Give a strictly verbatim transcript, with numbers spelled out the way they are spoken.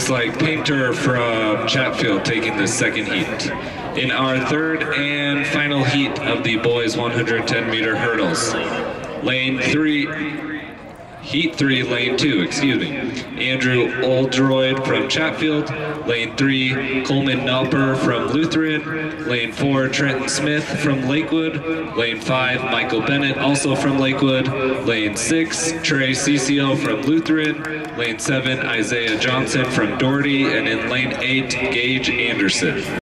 looks like Painter from Chatfield taking the second heat. In our third and final heat of the boys one hundred ten meter hurdles, lane three, heat three, lane two, excuse me. Andrew Oldroyd from Chatfield, lane three, Coleman Knopper from Lutheran, lane four, Trenton Smith from Lakewood, lane five, Michael Bennett, also from Lakewood, lane six, Trey Cicio from Lutheran, lane seven, Isaiah Johnson from Doherty, and in lane eight, Gage Anderson.